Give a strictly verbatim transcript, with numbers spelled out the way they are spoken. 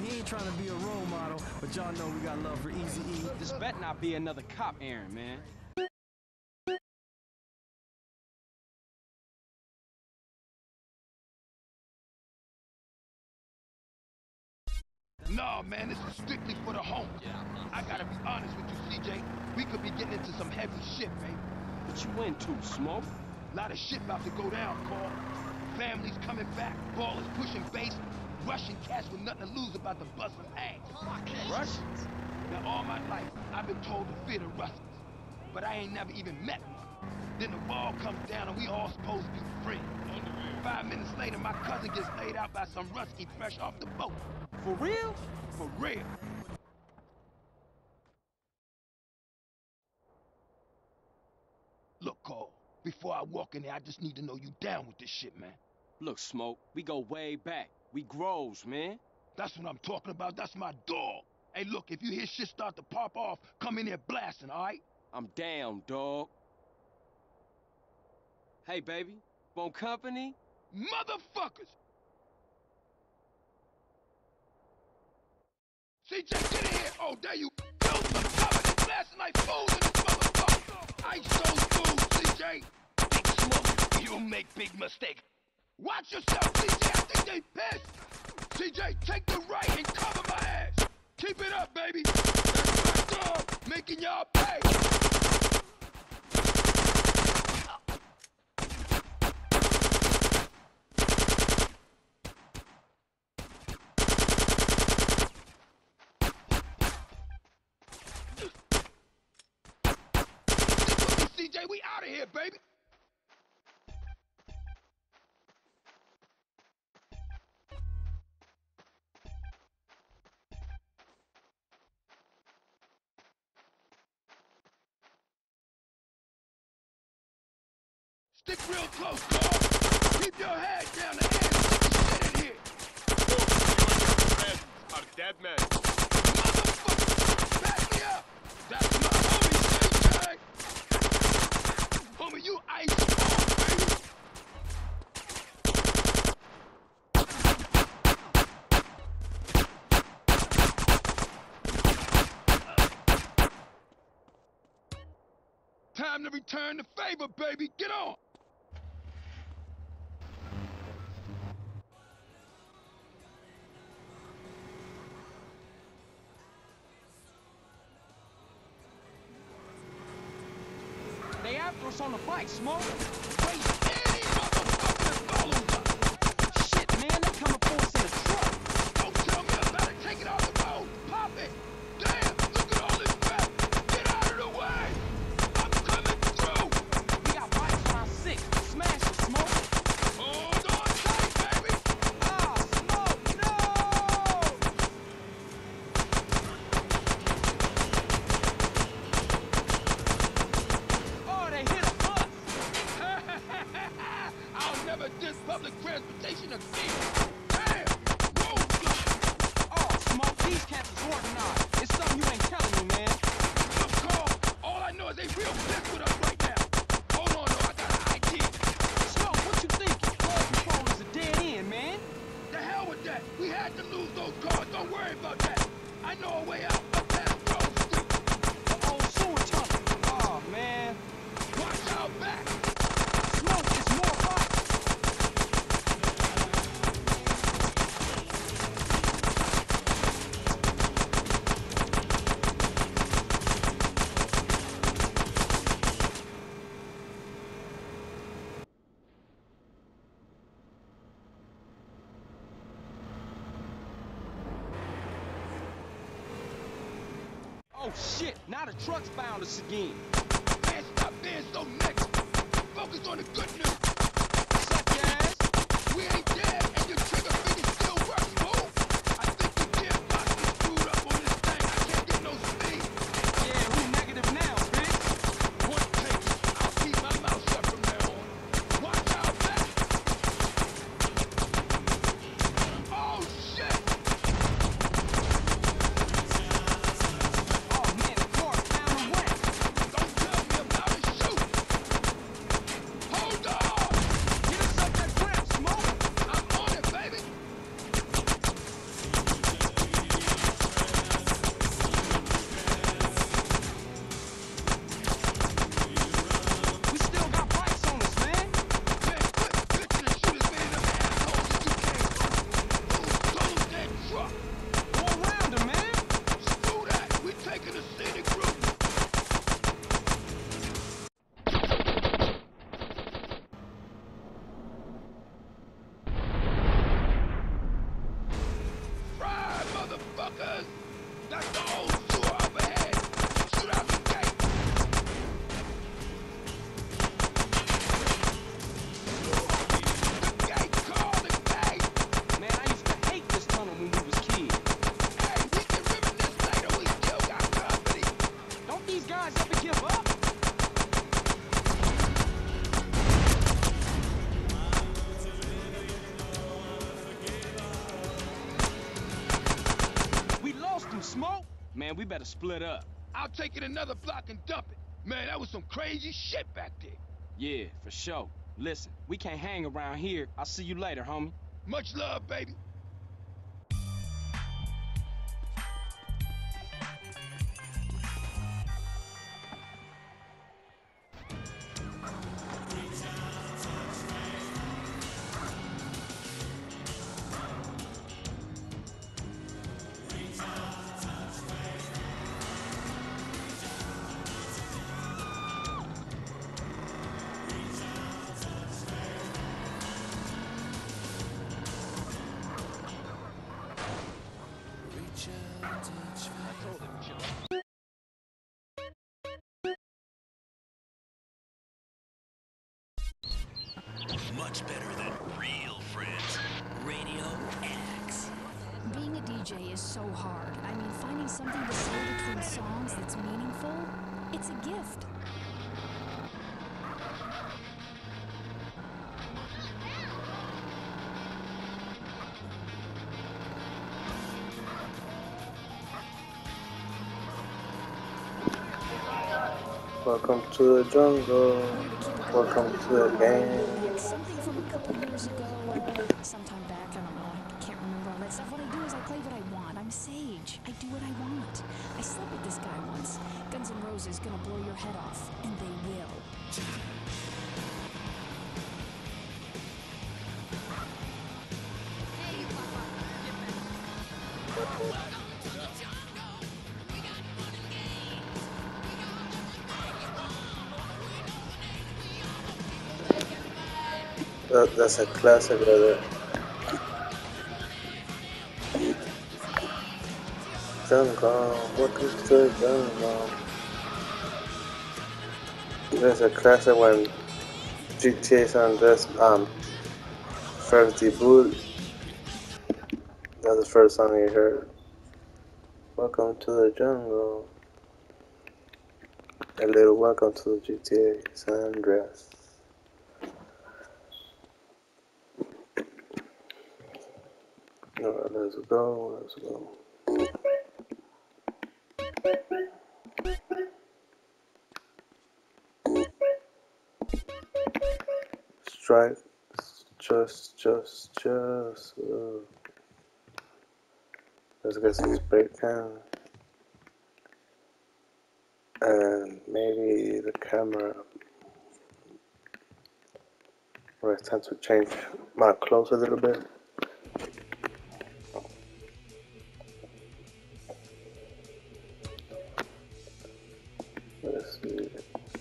he ain't trying to be a role model, but y'all know we got love for Eazy-E. This better not be another cop errand, man. No, man, this is strictly for the homies. I gotta be honest with you, C J. We could be getting into some heavy shit, baby. What you into, Smoke? Lot of shit about to go down, Carl. Families coming back, ballers pushing base, Russian cats with nothing to lose about to bust some ass. Russians? Now, all my life, I've been told to fear the Russians, but I ain't never even met one. Then the wall comes down and we all supposed to be free. Five minutes later, my cousin gets laid out by some Rusky fresh off the boat. For real? For real. Look, Carl, before I walk in there, I just need to know you down with this shit, man. Look, Smoke, we go way back. We grows, man. That's what I'm talking about. That's my dog. Hey, look, if you hear shit start to pop off, come in here blasting, all right? I'm down, dog. Hey, baby, want company? Motherfuckers! C J, get in here! Oh, there you go! I'm covered in blasting like fools in this motherfucker! Ice those fools, C J! Big Smoke, you'll make big mistake. Watch yourself, C J! I think they pissed! C J, take the right and cover my ass! Keep it up, baby! That's my dog, making y'all pay! C J, we out of here, baby! Stick real close, Carl. Keep your head down the hands of the shit in here. Are dead men. Motherfucker! Back me up! That's my homie, C J! Homie, you ice on, baby! Time to return the favor, baby! Get on! They after us on the bike, Smoke. Wait, any motherfucker follows us! Shit, man, they coming for us in a truck. Don't tell me about it! Take it off the road! Pop it! Damn! Look at all this crap! Get out of the way! I'm coming through! We got bikes around six. Smash it, Smoke. Hold on tight, baby! Ah, Smoke, no! Oh, they hit a bus. I'll never diss public transportation again! Damn! Roadblock! Oh, Smoke, these cats is organized. It's something you ain't telling me, man. Look, Carl, all I know is they real pissed with us right now. Hold on, though, I got an idea. Smoke, what you thinking? Flood control is a dead end, man. The hell with that. We had to lose those cars. Don't worry about that. I know a way out up past Grove Street. The old sewer tunnel. Oh, man. Watch out back. Smoke, it's more bikes. Oh, shit. Now the truck's found us again. Man, stop being so next. Focus on the good news. Suck your ass. We ain't dead, and your trigger finger still works, fool. I think the gearbox is screwed up on this thing. I can't get no speed. Yeah, we negative now, bitch. Point taken. I'll keep my mouth shut from now on. Watch out back. Oh, shit. Oh, man, the car's found and wrecked. Don't tell me about it. Shoot. Hold on. cuz. That's the old sewer up ahead. Shoot out the gate. The gate, Carl, the gate. Man, I used to hate this tunnel when we was kids. Hey, we can reminisce later. We still got company. Don't these guys ever give up? We lost them, Smoke. Man, we better split up. I'll take it another block and dump it. Man, that was some crazy shit back there. Yeah, for sure. Listen, we can't hang around here. I'll see you later, homie. Much love, baby. Much better than real friends. Radio X. Being a D J is so hard. I mean, finding something to say between songs that's meaningful, it's a gift. Welcome to the jungle. Welcome to the game. Something from a couple years ago, uh, sometime back, I don't know, I can't remember all that stuff. What I do is I play what I want. I'm Sage. I do what I want. I slept with this guy once. Guns N' Roses gonna blow your head off, and they will. That, that's a classic right there. Jungle, welcome to the jungle. That's a classic when G T A San Andreas um, first debut. That's the first song you heard. Welcome to the jungle. A little welcome to the G T A San Andreas. Alright, let's go, let's go. Strike, just, just, just. Uh, let's get some spray can. And maybe the camera. Well, it's time to change my clothes a little bit. Let's see.